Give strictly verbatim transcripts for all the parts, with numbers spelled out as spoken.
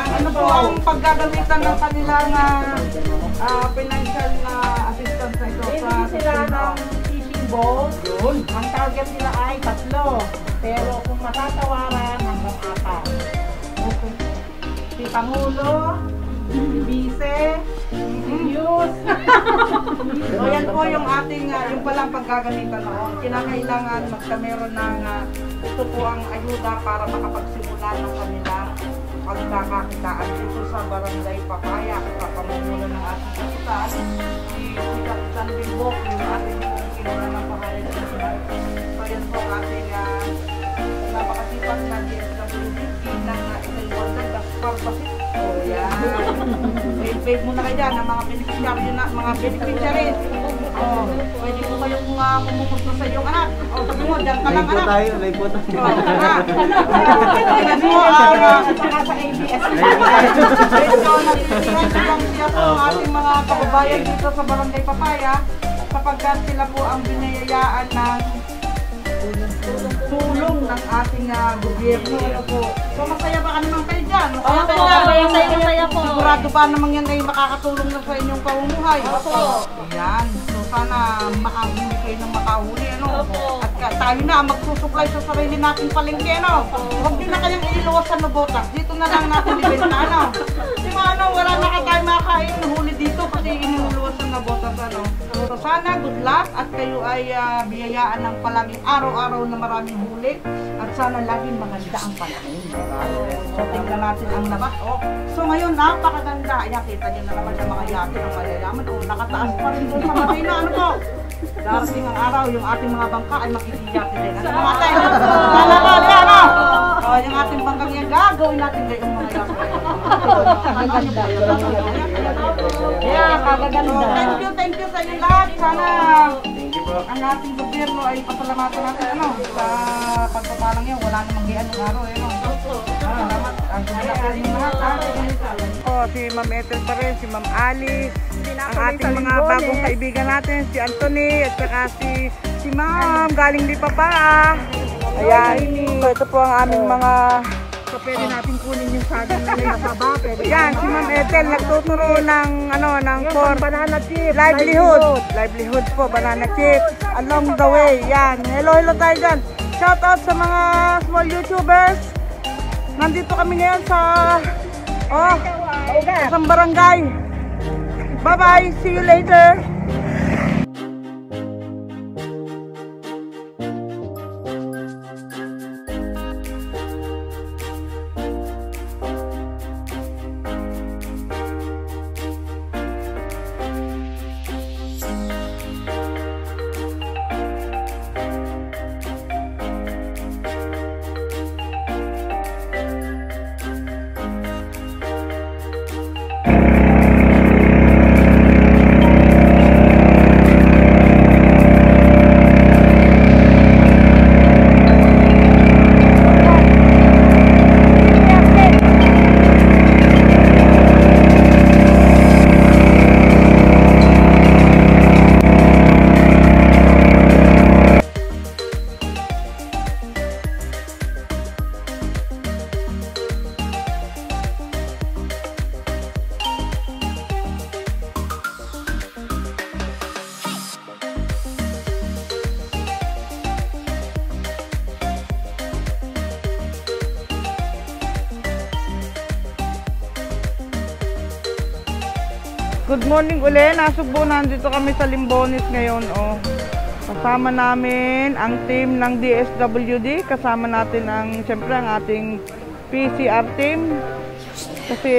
ano po ang paggagamitan ng kanilang uh, financial na assistance na ito sa sila ng fishing boat. Yun. Ang target nila ay tatlo. Pero kung matatawaran, hanggang apat. Okay. Si Pangulo, si Vice, si Yus. So yan po yung ating, uh, yung palang paggagamitan noon. Kinakailangan magkameron ng, uh, ito po ang ayuda para makapagsimula ng kanilang pagkakakitaan dito sa Barangay Papaya. Kapamumuno ng ating kapitan, si Kapitan Bimbok, yung ating pong kinuha ng pangalan ng Sinan. So yan po ang ating uh, napakasipat na D S W D ng Inay Wonder Gaspar Basit. O yan. Wave-wave muna kayo dyan ang mga beneficiary na, mga beneficiaries. O, pwede po kayong uh, kumumusto sa iyong anak. O, sabi mo, dyan ka lang anak. Tayo, live po tayo. O, ha? Tingnan mo, uh, Saka sa A B S. medyo natitigan silang siya po ang ating mga kababayan dito sa Barangay Papaya sapagkat sila po ang binayayaan ng tulong ng ating uh, gobyerno. Ano po. So masaya ba ka naman kayo dyan? Masaya Opo, kayo dyan? masaya, masaya po. Sigurado ba naman yan ay makakatulong na sa inyong pamumuhay? Opo. Yan. So sana makahuli kayo ng makahuli. Ano? Opo. At ka, tayo na ang magsusupply sa sarili nating palengke. Ano? Huwag nyo na kayong ililuwasan na botas. Dito na lang natin ibenta. Ano? Di ba ano? Wala na ka tayo makakain na huli dito kasi iniluwasan na botas. Ano? So sana good luck at kayo ay uh, biyayaan ng palaging araw-araw na maraming huli at sana laging maganda ang panahon. So tingnan natin ang labas. Oh. So ngayon napakaganda. Ayan, kita nyo na naman sa mga yate ng malalaman. Oh, nakataas pa rin doon sa Marina. Ano po? Darating ang araw, yung ating mga bangka ay makikiyate din. Ano mga tayo? Nalabas yan, ano? Oh, yung ating bangkang yan, gagawin natin gayong mga yate. Kagaganda. Yeah, kagaganda. So, thank you, thank you sa inyo lahat. Sana ang ating gobyerno ay pasalamatan natin ano, sa pagpapalang yan. Wala namang gayaan ng araw. Ano? Salamat. Ang gobyerno ng lahat. Oh, si Ma'am Ethel pa rin, si Ma'am Alice, ang ating mga bagong kaibigan natin, si Anthony, at saka si, si Ma'am, galing di pa pa. Ayan, so ito po ang aming mga, so pwede natin kunin yung saging na may masaba. Yan, si Ma'am Ethel, nagtuturo ng, ano, ng for banana chips, livelihood. Livelihood po, banana chips, along the way. Yan, hello, hello tayo dyan. Shout out sa mga small YouTubers. Nandito kami ngayon sa, oh, isang barangay. Bye-bye, see you later. Good morning uli, nasugbo nandito kami sa Limbones ngayon. Oh. Kasama namin ang team ng D S W D, kasama natin ang, siyempre ang ating P C R team. Kasi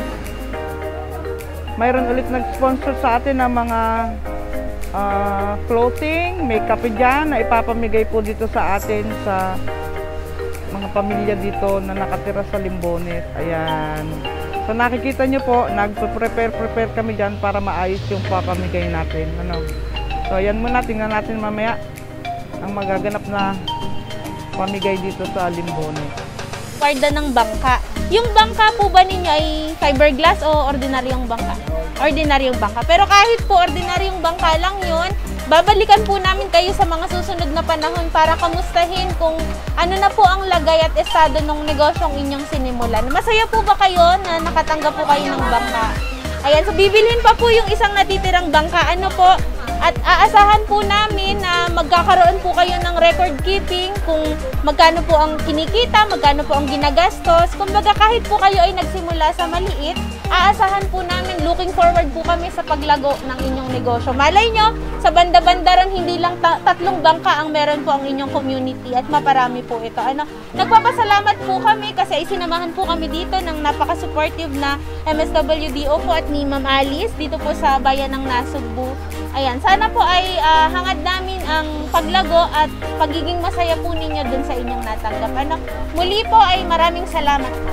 mayroon ulit nag-sponsor sa atin ng mga uh, clothing, may kape dyan na ipapamigay po dito sa atin sa mga pamilya dito na nakatira sa Limbones. Ayan. So nakikita nyo po, nag-prepare-prepare kami dyan para maayos yung papamigay natin. Ano? So ayan muna, tingnan natin mamaya ang magaganap na pamigay dito sa Limbones. Warda ng bangka. Yung bangka po ba ninyo ay fiberglass o ordinaryong bangka? Ordinaryong bangka. Pero kahit po ordinaryong bangka lang yun, babalikan po namin kayo sa mga susunod na panahon para kamustahin kung ano na po ang lagay at estado ng negosyong inyong sinimulan. Masaya po ba kayo na nakatanggap po kayo ng bangka? Ayan, so bibilhin pa po yung isang natitirang bangka. Ano po? At aasahan po namin na magkakaroon po kayo ng record keeping kung magkano po ang kinikita, magkano po ang ginagastos. Kumbaga kahit po kayo ay nagsimula sa maliit, aasahan po namin, looking forward po kami sa paglago ng inyong negosyo. Malay nyo, sa banda-bandaran hindi lang ta tatlong bangka ang meron po ang inyong community at maparami po ito. Ano, nagpapasalamat po kami kasi isinamahan po kami dito ng napaka-supportive na M S W D O po at ni Ma'am Alice dito po sa bayan ng Nasugbu. Ayan, sana po ay uh, hangad namin ang paglago at pagiging masaya po ninyo dun sa inyong natanggap. Ano, muli po ay maraming salamat po.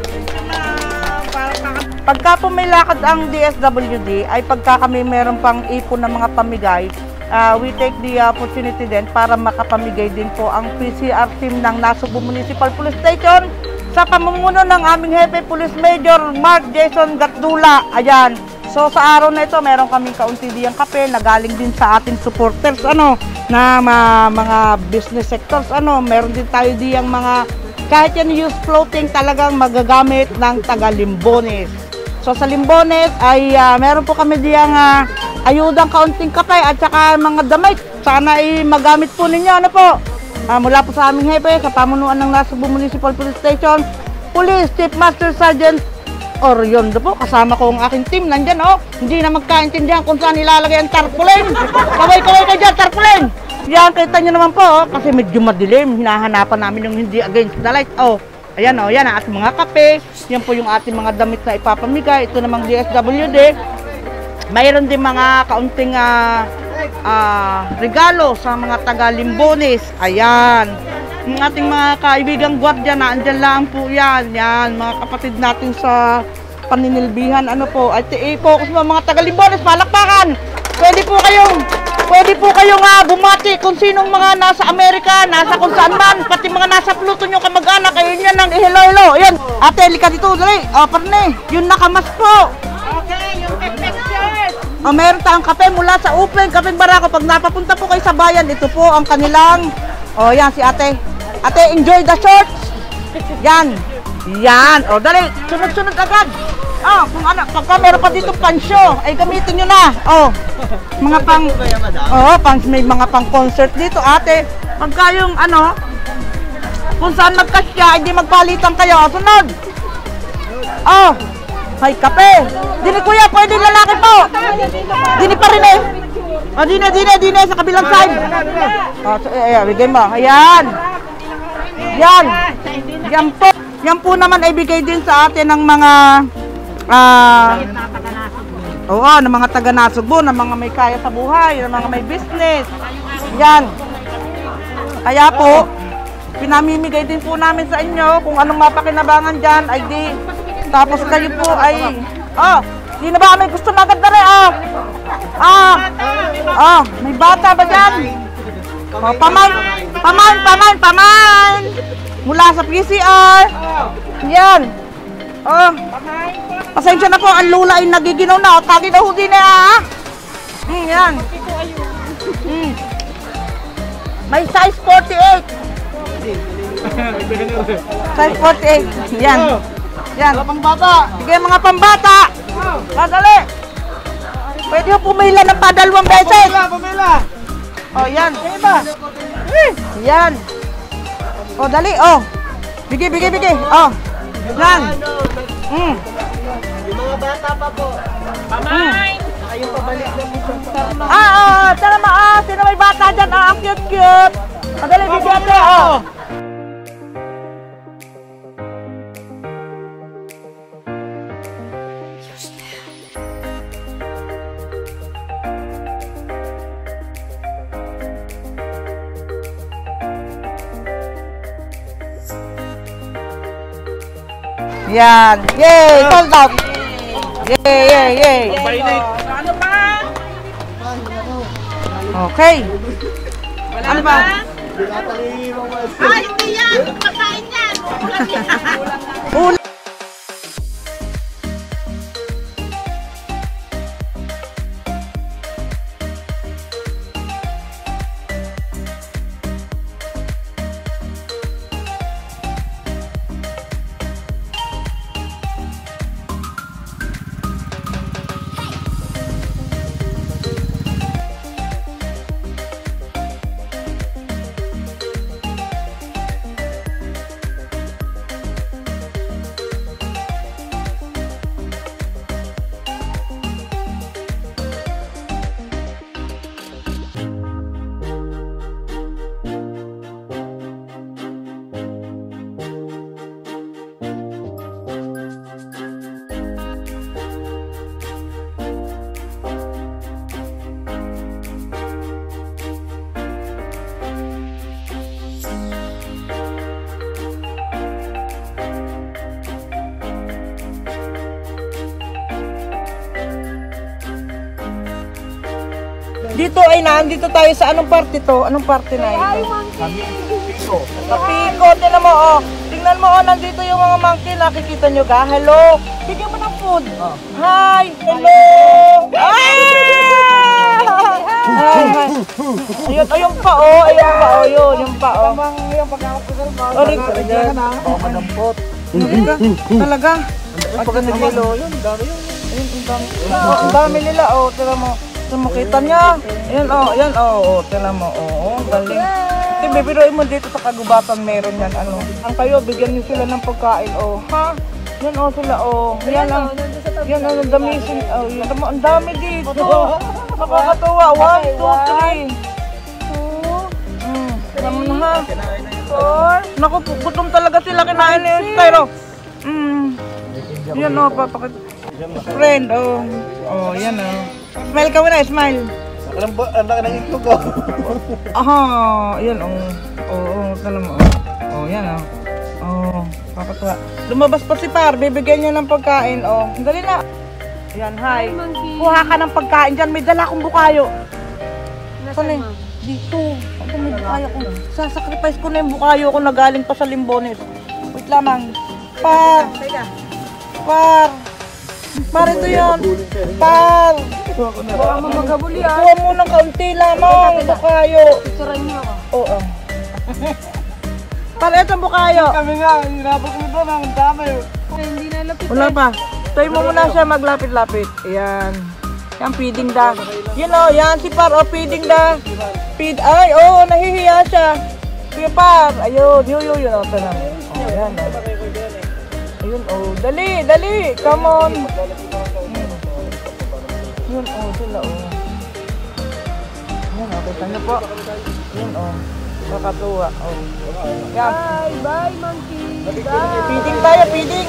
Pagka po may lakad ang D S W D, ay pagka kami meron pang ipon ng mga pamigay, uh, we take the opportunity din para makapamigay din po ang P C R team ng Nasugbu Municipal Police Station sa pamumuno ng aming Hepe Police Major Mark Jason Gatdula. Ayan. So sa araw na ito, meron kaming kaunti diyang kape na galing din sa ating supporters, ano, na ma, mga business sectors, ano, meron din tayo diyang mga, kahit yan use floating, talagang magagamit ng taga Limbones. So sa Limbones ay uh, meron po kami diyang uh, ayudang kaunting kape at saka mga damit. Sana ay magamit po ninyo, ano po. Uh, mula po sa aming hepe, sa pamunuan ng Nasugbu Municipal Police Station, Police Chief Master Sergeant Orion po, kasama ko ang aking team, nandyan oh. Hindi na magkaintindihan kung saan ilalagay ang tarpaulin. Kaway-kaway ka dyan, tarpaulin. Yan, kita nyo naman po, oh, kasi medyo madilim. Hinahanapan namin yung hindi against the light. Oh, ayan oh, yan ang ating mga kape. Yan po yung ating mga damit na ipapamigay. Ito namang D S W D. Mayroon din mga kaunting uh, uh, regalo sa mga taga Limbones. Ayan. Yung ating mga kaibigang gwardiya na andyan lang po yan. Yan, mga kapatid natin sa paninilbihan. Ano po, at i-focus mo mga taga Limbones, palakpakan. Pwede po kayong, pwede po kayong uh, bumati kung sinong mga nasa Amerika, nasa kung saan man, pati mga nasa Pluto nyo kamag-anak. Ayun yan, ang hello, hello. Ayan, ate, lika dito, dali. O, parne, yun nakamas po. Okay, yung pictures. O, meron tayong kape mula sa Uplen, Kapeng Barako. Pag napapunta po kayo sa bayan, ito po ang kanilang, o, yan, si ate. Ate, enjoy the shorts. Yan. Yan. O, dali. Sunod-sunod agad. Oh, kung ano, pagka meron pa dito pansyo, ay gamitin nyo na. Oh, mga pang, oh, pang, may mga pang concert dito, ate. Pagka yung, ano, kung saan magkasya, hindi magpalitan kayo. Sunod. Oh, may kape. Dini, kuya, pwede lalaki po. Dini pa rin eh. Oh, dini, dini, dini, sa kabilang side. Oh, so, ayan, bigay mo. Ayan. Yan. Yan po. Yan po naman ay bigay din sa atin ng mga ah uh, oo, ng mga taga Nasugbu, ng mga may kaya sa buhay, ng mga may business. Yan. Kaya po, pinamimigay din po namin sa inyo kung anong mapakinabangan dyan ay di. Tapos kayo po ay, oh, di na ba may gusto na agad na rin, oh. Ah, oh, may bata ba dyan? Oh, paman, paman, paman, paman. Mula sa P C R. Yan. Oh. Pasensya na po, ang lula ay nagiginaw na. O, tagi na hudi na ha. Hmm, yan. Hmm. May size forty-eight. Size forty-eight. Yan. Yan. Pambata. Sige, mga pambata. Madali. Pwede po pumila ng padalawang beses. Pumila, pumila. Oh, yan. Yan. Oh, dali. Oh. Bigay, bigay, bigay. Oh. Yan. Mm. Yung mga bata pa po. Pamay! Saka yung pabalik na po sa Ah, oh, tara ma. Ah, sino may bata dyan? Ah, ang cute, cute. Madali, bigyan ate. Oh. Yan. Yay! Sold out! Yay! Yay! Yay! Ano pa? Okay. Ano ba? Ah, hindi yan! Pagkain yan! Ulam. Dito ay nandito tayo sa anong party to? Anong party na Hi, ito? monkey! Sa Pico, tingnan mo oh. Tingnan mo oh, nandito yung mga monkey, nakikita nyo ka? Hello? Bigyan mo ng food. Hi! Hello! Ah! Hi, hi. Ayun, ayun pa oh, ayun pa oh, yun, yung pa oh. Tamang yung pagkakapagkal mo. Sorry, Ako manampot. Talaga? Talaga? Pagka nagilo, yun, dami yun. Ayun, ang dami. Oh, ang dami nila oh, tingnan mo. Tingnan mo, kita niya. Ayan oh, ayan oh, oh, tingnan mo. Oo, oh, galing. Ito, bibiruin mo dito sa kagubatan meron yan, ano. Ang kayo, bigyan niyo sila ng pagkain, oh. Ha? Yan, oh, sila, oh. Yan, ang, yan, ang dami, sin- oh, yan, ang dami dito. Nakakatuwa. One, two, three. Two. Hmm, naman ha. Four. Naku, gutom talaga sila, kinain na yung styro. Hmm. Yan, oh, papakit. Friend, oh. Oh, yan, oh. Smile ka muna, smile. Alam ba, ang laki ng itlog oh. Aha, yan oh. Oo, oh, talam mo. Oh, yan oh. Oh, kakatuwa. Lumabas pa si Par, bibigyan niya ng pagkain oh. Dali na. Yan, hi. Kuha ka ng pagkain diyan, may dala akong bukayo. Nasaan? Dito. Ako may bukayo ko. Sasacrifice ko na yung bukayo ko na galing pa sa Limbones. Wait lamang. Par. Par. Par, ito yun. Par. Baka mo magabuli ah. Kuha mo ng kaunti lamang, bukayo. Picturean niyo ako. Oo. Para ito bukayo. Kami nga, hinabot mo doon, ang dami. Hindi na lapit. Wala pa. Tayo mo muna siya maglapit-lapit. Ayan. Yan, feeding da. Yun o, yan si Par, o, feeding da. Feed, ay, oo, oh, nahihiya siya. Sige Par, ayun, yun, yun, yun. O, ito na. O, yan. O. Ayun, o, dali, dali. Come on. Yun, o, sila, o. Yan, o, kita niyo po. Yun, o. Kakatuwa, o. Yan. Bye, bye monkey. Bye. Feeding tayo, feeding.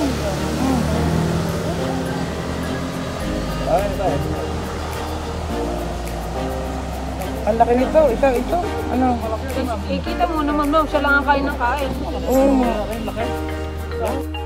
Ang laki nito, ito, ito. Ano? Eh, kita mo naman, no, siya lang ang kain ng kain. Oo.